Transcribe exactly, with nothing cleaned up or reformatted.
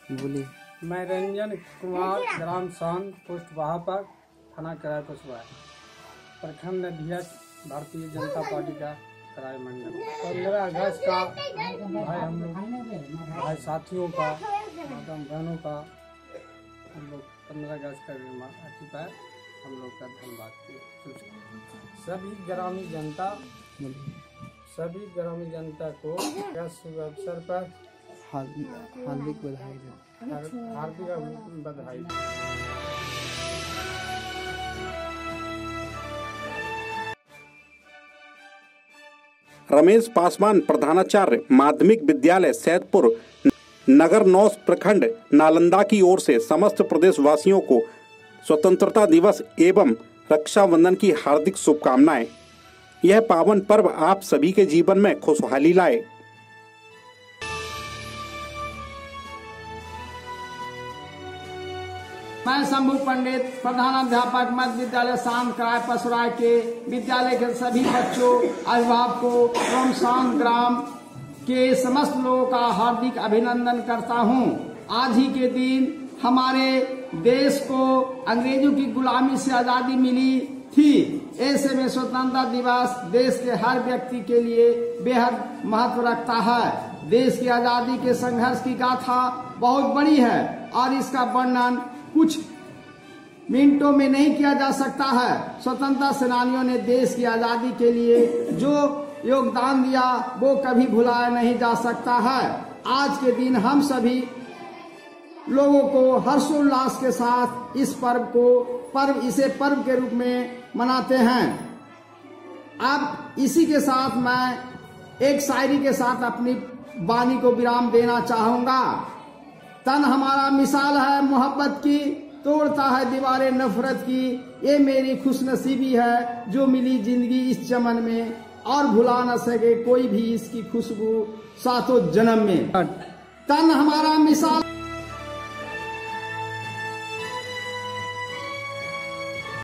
बोलिए। मैं रंजन कुमार, ग्राम सान, पोस्ट वहापर, थाना कराय पसुआ, प्रखंड अध्यक्ष भारतीय जनता पार्टी का कराय मंडल। पंद्रह अगस्त का भाई हम लोग भाई साथियों का, माता बहनों का हम लोग पंद्रह अगस्त का अति पर हम लोग का धन्यवाद। सभी ग्रामीण जनता सभी ग्रामीण जनता को शुभ अवसर पर हार्दिक बधाई हार्दिक बधाई। रमेश पासवान, प्रधानाचार्य माध्यमिक विद्यालय सैदपुर, नगर नौस प्रखंड, नालंदा की ओर से समस्त प्रदेश वासियों को स्वतंत्रता दिवस एवं रक्षाबंधन की हार्दिक शुभकामनाएं। यह पावन पर्व आप सभी के जीवन में खुशहाली लाए। मैं शंभू पंडित, प्रधानाध्यापक मध्य विद्यालय सान कराय पसुराय के विद्यालय के सभी बच्चों, अभिभावकों एवं सान ग्राम के समस्त लोगों का हार्दिक अभिनंदन करता हूं। आज ही के दिन हमारे देश को अंग्रेजों की गुलामी से आजादी मिली थी। ऐसे में स्वतंत्रता दिवस देश के हर व्यक्ति के लिए बेहद महत्व रखता है। देश की आजादी के संघर्ष की गाथा बहुत बड़ी है और इसका वर्णन कुछ मिनटों में नहीं किया जा सकता है। स्वतंत्रता सेनानियों ने देश की आजादी के लिए जो योगदान दिया वो कभी भुलाया नहीं जा सकता है। आज के दिन हम सभी लोगों को हर्षोल्लास के साथ इस पर्व को पर्व इसे पर्व के रूप में मनाते हैं। अब इसी के साथ मैं एक शायरी के साथ अपनी वाणी को विराम देना चाहूंगा। तन हमारा मिसाल है मोहब्बत की, तोड़ता है दीवारें नफरत की। ये मेरी खुशनसीबी है जो मिली जिंदगी इस चमन में, और भुला न सके कोई भी इसकी खुशबू सातों जन्म में। तन हमारा मिसाल